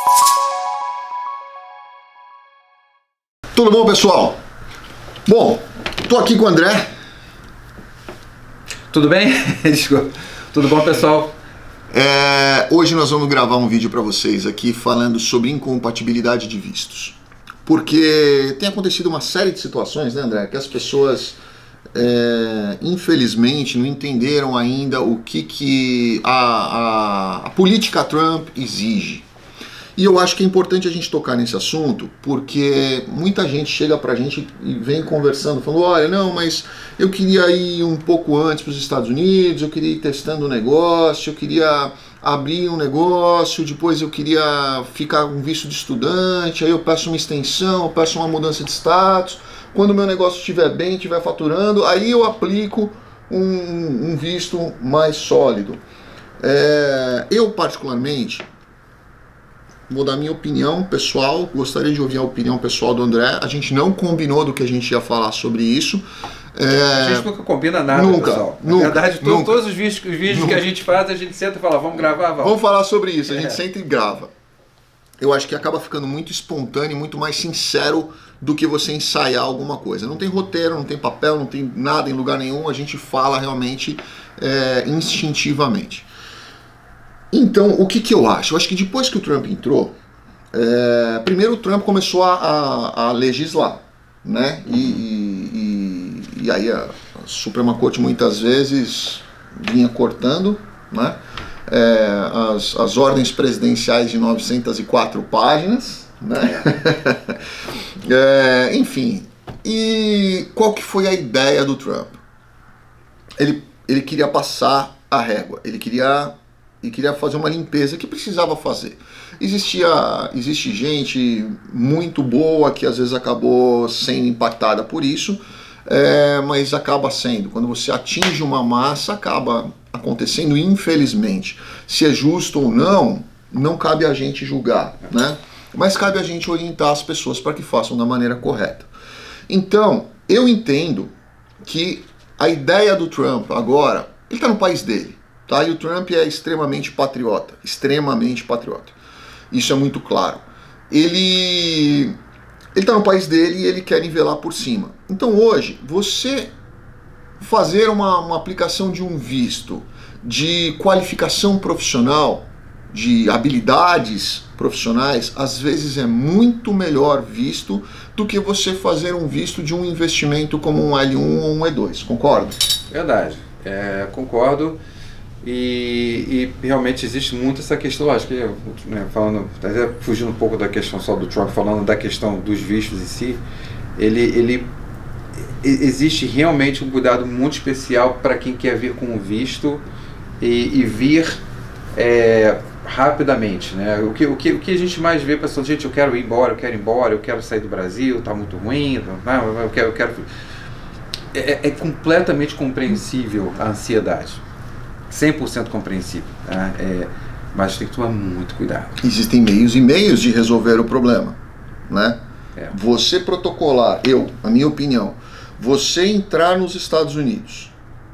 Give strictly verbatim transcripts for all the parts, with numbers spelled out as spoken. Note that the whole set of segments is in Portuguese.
Tudo bom, pessoal? Bom, tô aqui com o André. Tudo bem? Desculpa. Tudo bom, pessoal? É, hoje nós vamos gravar um vídeo para vocês aqui falando sobre incompatibilidade de vistos. Porque tem acontecido uma série de situações, né, André, que as pessoas, é, infelizmente, não entenderam ainda o que, que a, a, a política Trump exige. E eu acho que é importante a gente tocar nesse assunto, porque muita gente chega pra gente e vem conversando, falando, olha, não, mas eu queria ir um pouco antes para os Estados Unidos, eu queria ir testando o negócio, eu queria abrir um negócio, depois eu queria ficar com visto de estudante, aí eu peço uma extensão, eu peço uma mudança de status, quando o meu negócio estiver bem, estiver faturando, aí eu aplico um, um visto mais sólido. É, eu, particularmente, vou dar minha opinião pessoal, gostaria de ouvir a opinião pessoal do André. A gente não combinou do que a gente ia falar sobre isso. É... A gente nunca combina nada, nunca, pessoal. Na nunca, verdade, to nunca, todos os vídeos, os vídeos que a gente faz, a gente senta e fala, vamos gravar, vamos. Vamos falar sobre isso, a gente é. sempre grava. Eu acho que acaba ficando muito espontâneo, muito mais sincero do que você ensaiar alguma coisa. Não tem roteiro, não tem papel, não tem nada em lugar nenhum, a gente fala realmente é, instintivamente. Então, o que, que eu acho? Eu acho que depois que o Trump entrou, é, primeiro o Trump começou a, a, a legislar, né? E, e, e aí a, a Suprema Corte muitas vezes vinha cortando, né? É, as, as ordens presidenciais de novecentas e quatro páginas, né? é, enfim, e qual que foi a ideia do Trump? Ele, ele queria passar a régua, ele queria... e queria fazer uma limpeza que precisava fazer. Existia, existe gente muito boa que às vezes acabou sendo impactada por isso, é, mas acaba sendo, quando você atinge uma massa, acaba acontecendo, infelizmente. Se é justo ou não, não cabe a gente julgar, né? Mas cabe a gente orientar as pessoas para que façam da maneira correta. Então, eu entendo que a ideia do Trump agora, ele está no país dele. Tá? E o Trump é extremamente patriota, extremamente patriota. Isso é muito claro. Ele ele está no país dele e ele quer nivelar por cima. Então hoje, você fazer uma, uma aplicação de um visto de qualificação profissional, de habilidades profissionais, às vezes é muito melhor visto do que você fazer um visto de um investimento como um L um ou um E dois. Concorda? Verdade. É, concordo. E, e realmente existe muito essa questão, acho que, né, falando, até fugindo um pouco da questão só do Trump, falando da questão dos vistos em si, ele, ele existe realmente um cuidado muito especial para quem quer vir com o visto e, e vir é, rapidamente, né? O que, o, que, o que a gente mais vê, pessoal, gente, eu quero ir embora, eu quero ir embora, eu quero sair do Brasil, tá muito ruim, não, eu quero, eu quero... É, é completamente compreensível a ansiedade. cem por cento compreensível, né? É, mas tem que tomar muito cuidado. Existem meios e meios de resolver o problema, né? É. Você protocolar, eu, a minha opinião, você entrar nos Estados Unidos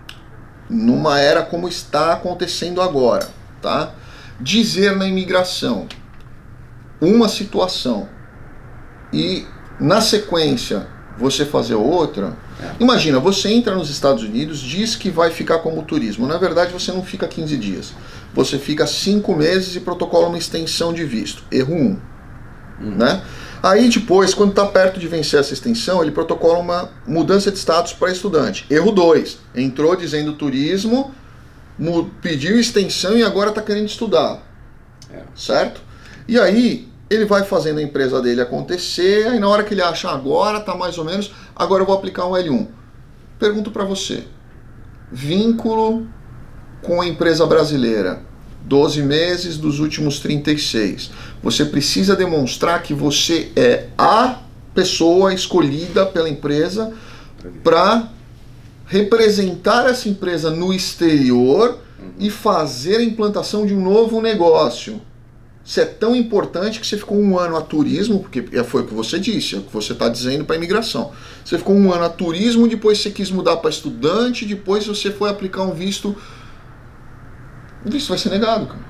numa era como está acontecendo agora, tá? Dizer na imigração uma situação e na sequência você fazer outra. É. Imagina, você entra nos Estados Unidos, diz que vai ficar como turismo. Na verdade, você não fica quinze dias. Você fica cinco meses e protocola uma extensão de visto. Erro um. Hum. Né? Aí depois, quando está perto de vencer essa extensão, ele protocola uma mudança de status para estudante. Erro dois. Entrou dizendo turismo, pediu extensão e agora está querendo estudar. É. Certo? E aí... ele vai fazendo a empresa dele acontecer, aí na hora que ele acha agora, tá mais ou menos, agora eu vou aplicar um L um. Pergunto para você, vínculo com a empresa brasileira, doze meses dos últimos trinta e seis. Você precisa demonstrar que você é a pessoa escolhida pela empresa para representar essa empresa no exterior e fazer a implantação de um novo negócio. Isso é tão importante que você ficou um ano a turismo, porque foi o que você disse, é o que você está dizendo para a imigração. Você ficou um ano a turismo, depois você quis mudar para estudante, depois você foi aplicar um visto. O visto vai ser negado, cara.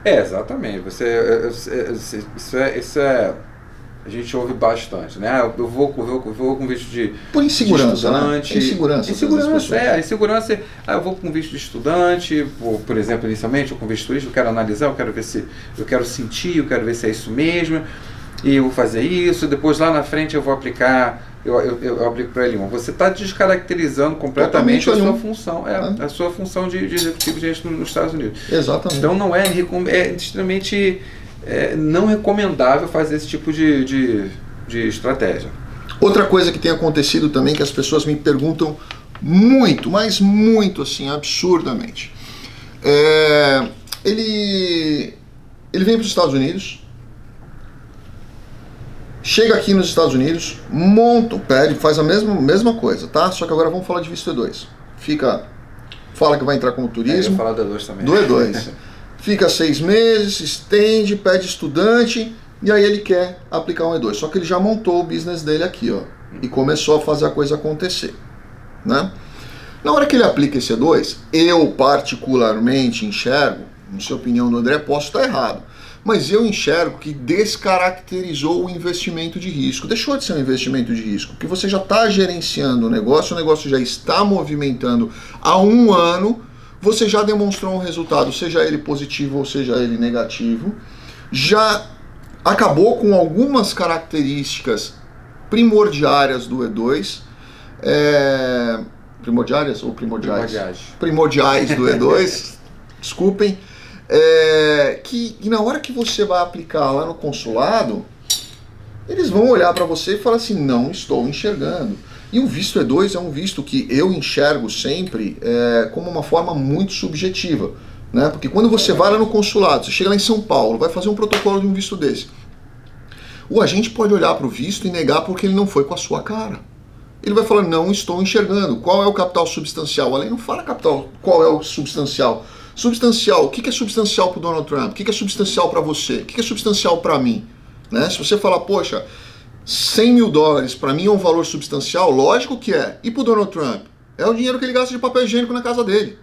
É, exatamente. Você, isso é, isso é, a gente ouve bastante, né? Eu vou, eu vou, eu vou com visto de, por insegurança, de estudante. Né? Insegurança. Insegurança, é. Insegurança, ah, eu vou com visto de estudante, por, por exemplo, inicialmente, eu com visto turístico, eu quero analisar, eu quero ver se, eu quero sentir, eu quero ver se é isso mesmo, e eu vou fazer isso, depois lá na frente eu vou aplicar, eu, eu, eu aplico para L um. Você está descaracterizando completamente a sua função, é, ah. a sua função de, de executivo de agente nos Estados Unidos. Exatamente. Então não é, é extremamente... É não recomendável fazer esse tipo de, de, de estratégia. Outra coisa que tem acontecido também, que as pessoas me perguntam muito, mas muito assim, absurdamente. É, ele, ele vem para os Estados Unidos, chega aqui nos Estados Unidos, monta, pede, faz a mesma, mesma coisa, tá? Só que agora vamos falar de visto E dois. Fica, fala que vai entrar como turismo. É, eu ia falar do E dois também. Do E dois. Fica seis meses, estende, pede estudante, e aí ele quer aplicar um E dois. Só que ele já montou o business dele aqui, ó, e começou a fazer a coisa acontecer, né? Na hora que ele aplica esse E dois, eu particularmente enxergo, não sei a opinião do André, posso estar errado, mas eu enxergo que descaracterizou o investimento de risco. Deixou de ser um investimento de risco, porque você já está gerenciando o negócio, o negócio já está movimentando há um ano, você já demonstrou um resultado, seja ele positivo ou seja ele negativo, já acabou com algumas características primordiárias do E dois, é... primordiárias ou primordiais? Primordiais. Primordiais do E dois, desculpem, é... que e na hora que você vai aplicar lá no consulado, eles vão olhar para você e falar assim, não estou enxergando. E o visto E dois é um visto que eu enxergo sempre é, como uma forma muito subjetiva, né? Porque quando você vai lá no consulado, você chega lá em São Paulo, vai fazer um protocolo de um visto desse, o agente pode olhar para o visto e negar porque ele não foi com a sua cara. Ele vai falar, não estou enxergando. Qual é o capital substancial? A lei não fala capital, qual é o substancial. Substancial, o que é substancial para o Donald Trump? O que é substancial para você? O que é substancial para mim? Né? Se você falar, poxa, cem mil dólares para mim é um valor substancial, lógico que é. E para o Donald Trump? É o dinheiro que ele gasta de papel higiênico na casa dele.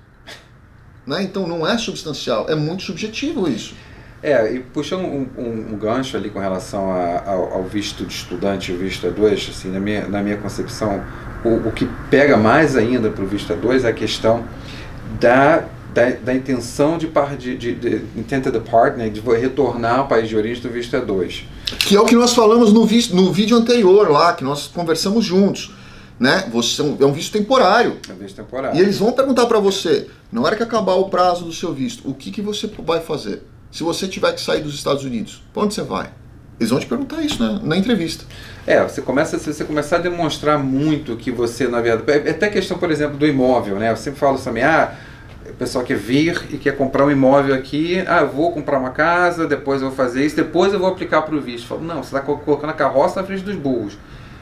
Né? Então não é substancial, é muito subjetivo isso. É, e puxando um, um, um gancho ali com relação a, ao, ao visto de estudante e o visto E dois, assim, na minha, na minha concepção, o, o que pega mais ainda para o visto E dois é a questão da, da, da intenção de, de, de, de intended partner, de retornar ao país de origem do visto E dois. Que é o que nós falamos no, visto, no vídeo anterior lá, que nós conversamos juntos. Né? Você, é um visto temporário. É um visto temporário. E eles vão perguntar para você, na hora que acabar o prazo do seu visto, o que, que você vai fazer? Se você tiver que sair dos Estados Unidos, para onde você vai? Eles vão te perguntar isso né? na entrevista. É, você começa, se você começar a demonstrar muito que você, na verdade... É até questão, por exemplo, do imóvel, né? Eu sempre falo também, ah, o pessoal quer vir e quer comprar um imóvel aqui, ah, eu vou comprar uma casa, depois eu vou fazer isso, depois eu vou aplicar para o visto. Eu falo, não, você está colocando a carroça na frente dos burros.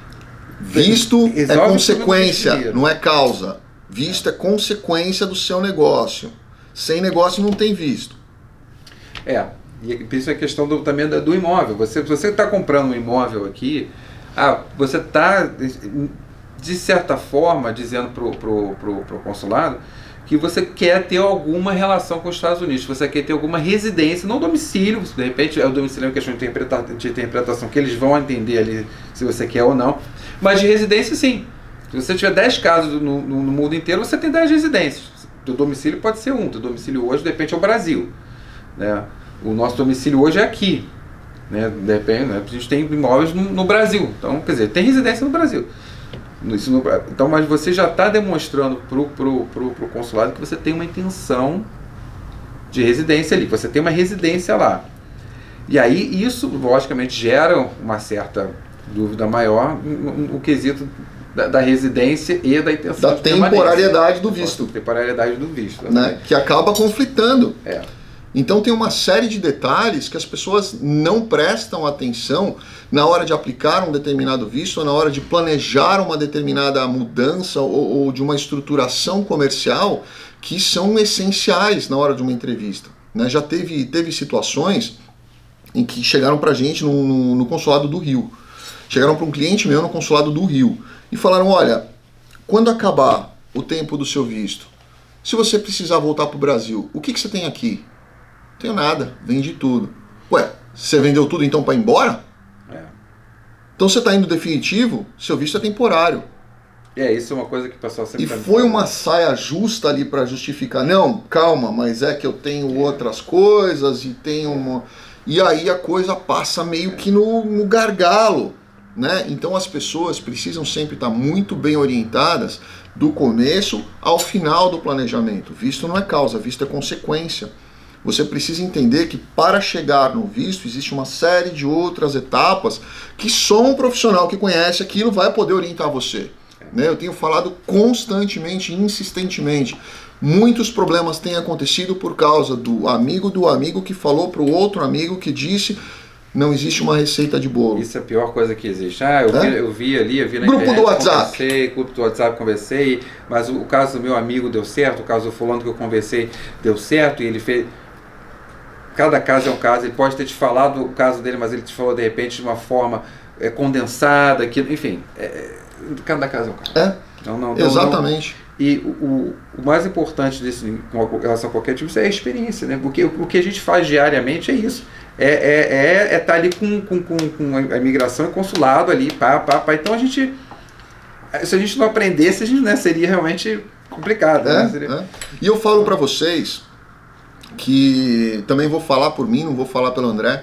Visto é consequência, não é causa. Visto é consequência do seu negócio. Sem negócio não tem visto. É, e isso é questão do, também do imóvel. Você, se você está comprando um imóvel aqui, ah, você está, de certa forma, dizendo para o pro, pro, pro consulado que você quer ter alguma relação com os Estados Unidos, você quer ter alguma residência, não domicílio, de repente é o domicílio é uma questão de, interpreta, de interpretação que eles vão entender ali se você quer ou não, mas de residência sim. Se você tiver dez casos no, no, no mundo inteiro, você tem dez residências. O domicílio pode ser um, o domicílio hoje de repente é o Brasil. Né? O nosso domicílio hoje é aqui. Né? De repente, né? A gente tem imóveis no, no Brasil, então quer dizer, tem residência no Brasil. Isso no, então, mas você já está demonstrando para o pro, pro, pro consulado que você tem uma intenção de residência ali, você tem uma residência lá. E aí isso, logicamente, gera uma certa dúvida maior no, no quesito da, da residência e da intenção da de temporariedade do visto. Temporariedade do visto. Né? Que acaba conflitando. É. Então tem uma série de detalhes que as pessoas não prestam atenção na hora de aplicar um determinado visto, ou na hora de planejar uma determinada mudança ou, ou de uma estruturação comercial que são essenciais na hora de uma entrevista. Né? Já teve, teve situações em que chegaram para a gente no, no, no consulado do Rio. Chegaram para um cliente meu no consulado do Rio e falaram, olha, quando acabar o tempo do seu visto, se você precisar voltar para o Brasil, o que, que você tem aqui? tenho nada, vendi tudo. Ué, você vendeu tudo então para ir embora? É. Então você está indo definitivo, seu visto é temporário. É, isso é uma coisa que o pessoal sempre... E foi uma saia justa ali para justificar. Não, calma, mas é que eu tenho outras coisas e tenho uma... E aí a coisa passa meio que no, no gargalo, né? Então as pessoas precisam sempre estar muito bem orientadas do começo ao final do planejamento. Visto não é causa, visto é consequência. Você precisa entender que para chegar no visto existe uma série de outras etapas que só um profissional que conhece aquilo vai poder orientar você. Né? Eu tenho falado constantemente, insistentemente. Muitos problemas têm acontecido por causa do amigo do amigo que falou para o outro amigo que disse não existe uma receita de bolo. Isso é a pior coisa que existe. Ah, eu, é? vi, eu vi ali, eu vi na grupo internet, do WhatsApp. Conversei, grupo do WhatsApp, conversei, mas o, o caso do meu amigo deu certo, o caso do fulano que eu conversei deu certo, e ele fez... Cada caso é um caso, ele pode ter te falado o caso dele, mas ele te falou de repente de uma forma é, condensada, que, enfim, é, cada caso é um caso. É, não, não, não, exatamente. Não, e o, o, o mais importante desse, com relação a qualquer tipo, é a experiência, né? Porque o, o que a gente faz diariamente é isso. É estar é, é, é tá ali com, com, com, com a imigração e consulado ali, pá, pá, pá. Então a gente, se a gente não aprendesse, a gente, né, seria realmente complicado. É, né? Seria... é. E eu falo para vocês que, também vou falar por mim, não vou falar pelo André,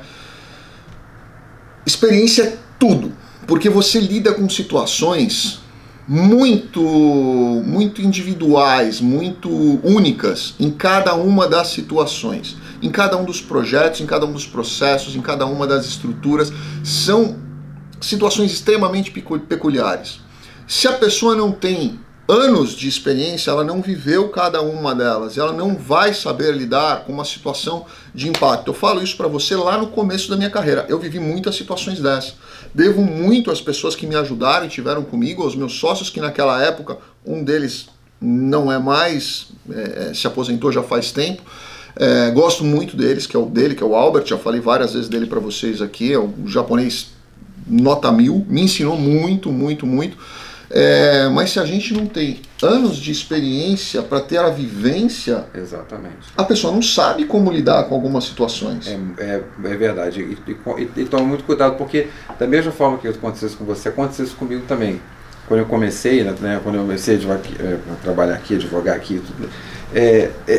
experiência é tudo, porque você lida com situações muito, muito individuais, muito únicas em cada uma das situações, em cada um dos projetos, em cada um dos processos, em cada uma das estruturas. São situações extremamente peculiares. Se a pessoa não tem anos de experiência, ela não viveu cada uma delas, ela não vai saber lidar com uma situação de impacto. Eu falo isso para você lá no começo da minha carreira. Eu vivi muitas situações dessas. Devo muito às pessoas que me ajudaram e tiveram comigo, aos meus sócios que naquela época, um deles não é mais, é, se aposentou já faz tempo. É, gosto muito deles, que é o dele, que é o Albert, já falei várias vezes dele para vocês aqui, é um japonês nota mil, me ensinou muito, muito, muito. É, mas se a gente não tem anos de experiência para ter a vivência, exatamente, a pessoa não sabe como lidar com algumas situações. É, é, é verdade. E, e, e, e toma muito cuidado, porque da mesma forma que aconteceu isso com você, aconteceu isso comigo também. Quando eu comecei, né, quando eu comecei a, advogar, a trabalhar aqui, advogar aqui, tudo, é, é,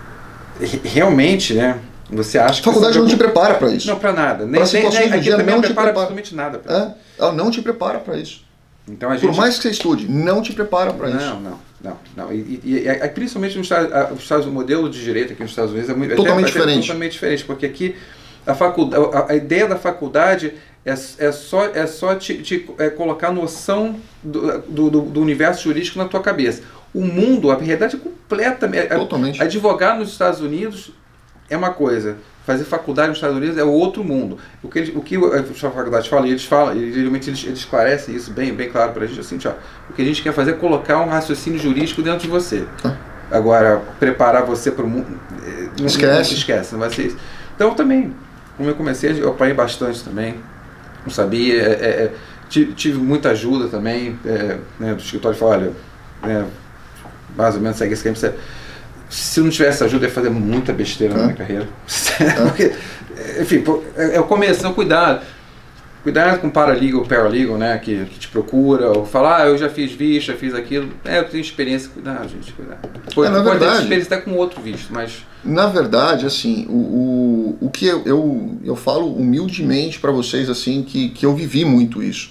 realmente, né? Você acha que... A faculdade não te prepara para isso. Não, para nada. Nem, pra nem, situações nem, do aqui dia também não não te prepara prepara absolutamente nada. É, ela não te prepara para isso. Então, a gente... Por mais que você estude, não te prepara para isso. Não, não, não. não. E, e, e principalmente nos Estados, Estados, o modelo de direito aqui nos Estados Unidos é muito, totalmente até, diferente. É totalmente diferente, porque aqui a, faculdade, a, a ideia da faculdade é, é só, é só te, te é colocar noção do, do, do universo jurídico na tua cabeça. O mundo, a realidade é completamente... Totalmente. Advogar nos Estados Unidos é uma coisa, fazer faculdade nos Estados Unidos é outro mundo. O que, o que a faculdade fala, e eles falam, e geralmente eles, eles esclarecem isso bem, bem claro para a gente, assim, ó, o que a gente quer fazer é colocar um raciocínio jurídico dentro de você. Ah. Agora, preparar você para o mundo... Não, esquece. Não esquece, não vai ser isso. Então, também, como eu comecei, eu apanhei bastante também, não sabia, é, é, tive, tive muita ajuda também, é, né, do escritório, falou, olha, é, mais ou menos segue esse caminho, se não tivesse ajuda, eu ia fazer muita besteira é. na minha carreira. É. Porque, enfim, é o começo, então cuidado. Cuidado com o paralegal, paralegal, né, que, que te procura, ou falar, ah, eu já fiz visto, já fiz aquilo. É, eu tenho experiência, cuidado, gente, cuidado. Pode, é, na pode verdade, ter experiência até com outro visto, mas... Na verdade, assim, o, o, o que eu, eu, eu falo humildemente para vocês, assim, que, que eu vivi muito isso.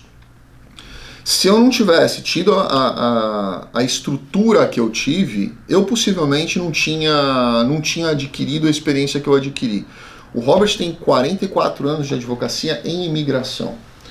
Se eu não tivesse tido a, a, a estrutura que eu tive, eu possivelmente não tinha, não tinha adquirido a experiência que eu adquiri. O Robert tem quarenta e quatro anos de advocacia em imigração.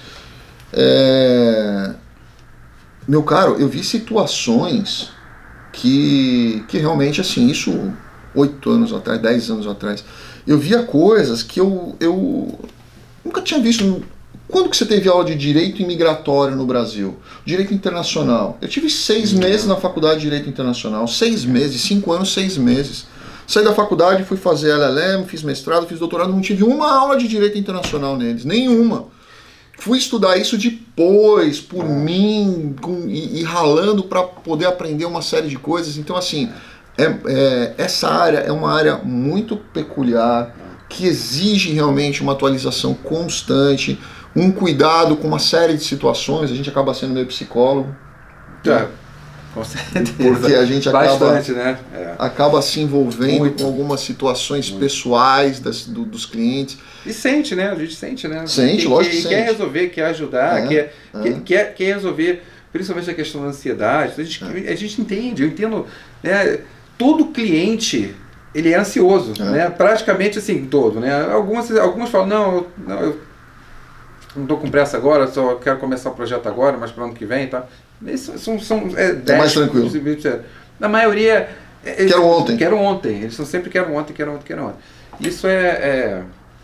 É... Meu caro, eu vi situações que, que realmente, assim, isso oito anos atrás, dez anos atrás, eu via coisas que eu, eu nunca tinha visto. Quando que você teve aula de direito imigratório no Brasil? Direito internacional. Eu tive seis meses na faculdade de direito internacional. Seis meses, cinco anos, seis meses. Saí da faculdade, fui fazer L L M, fiz mestrado, fiz doutorado, não tive uma aula de direito internacional neles, nenhuma. Fui estudar isso depois, por mim, com, e, e ralando para poder aprender uma série de coisas. Então, assim, é, é, essa área é uma área muito peculiar, que exige realmente uma atualização constante, um cuidado com uma série de situações. A gente acaba sendo meio psicólogo. É, com certeza. Porque a gente acaba, Bastante, né? É. acaba se envolvendo Muito. com algumas situações Muito. pessoais das, do, dos clientes. E sente, né? A gente sente, né? Sente, que, lógico que, que quer sente. resolver, quer ajudar, É, quer, é. Quer, quer, quer resolver, principalmente a questão da ansiedade. A gente, É. a gente entende, eu entendo. Né? Todo cliente, ele é ansioso, É. né? Praticamente assim, todo, né? Algumas, algumas falam, não, eu, não, eu não estou com pressa agora, só quero começar o projeto agora, mas para o ano que vem, tá? Esses são, são, é, dez, mais tranquilo. Na maioria... é, Quero ontem. Quero ontem. Eles são sempre quero ontem, quero ontem, quero ontem. Isso é... é,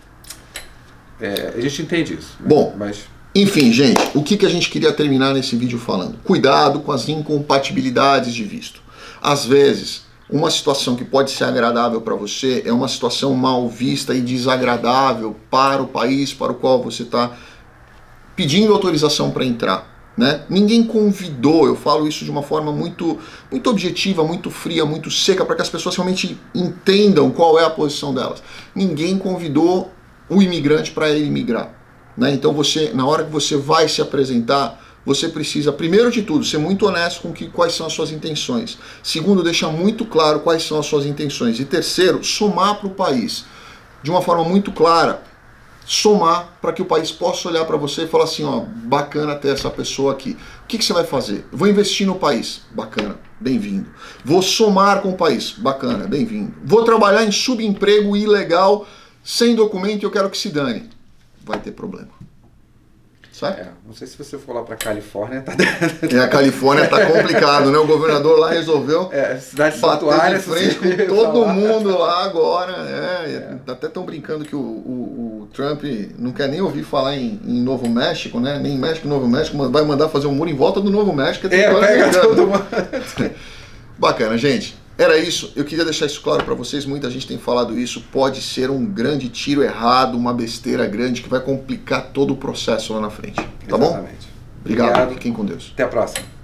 é a gente entende isso. Né? Bom, mas... enfim, gente, o que, que a gente queria terminar nesse vídeo falando? Cuidado com as incompatibilidades de visto. Às vezes, uma situação que pode ser agradável para você é uma situação mal vista e desagradável para o país para o qual você está pedindo autorização para entrar. Né? Ninguém convidou, eu falo isso de uma forma muito, muito objetiva, muito fria, muito seca, para que as pessoas realmente entendam qual é a posição delas. Ninguém convidou o imigrante para ele imigrar. Né? Então você, na hora que você vai se apresentar, você precisa, primeiro de tudo, ser muito honesto com que, quais são as suas intenções. Segundo, deixar muito claro quais são as suas intenções. E terceiro, somar para o país. De uma forma muito clara, somar para que o país possa olhar para você e falar assim, ó, bacana ter essa pessoa aqui. O que, que você vai fazer? Vou investir no país. Bacana, bem-vindo. Vou somar com o país. Bacana, bem-vindo. Vou trabalhar em subemprego ilegal, sem documento e eu quero que se dane. Vai ter problema. Certo? É, não sei se você for lá para Califórnia, tá... É, a Califórnia tá complicado, né? O governador lá resolveu é, cidade bater santuária, de frente se você com todo falar. mundo lá agora. É, é. Até estão brincando que o, o, o Trump não quer nem ouvir falar em, em Novo México, né? Nem México, Novo México, vai mandar fazer um muro em volta do Novo México. É, pega todo mundo. Bacana, gente. Era isso, eu queria deixar isso claro para vocês, muita gente tem falado isso, pode ser um grande tiro errado, uma besteira grande que vai complicar todo o processo lá na frente, tá bom? Exatamente. Obrigado, Obrigado. Fiquem com Deus. Até a próxima.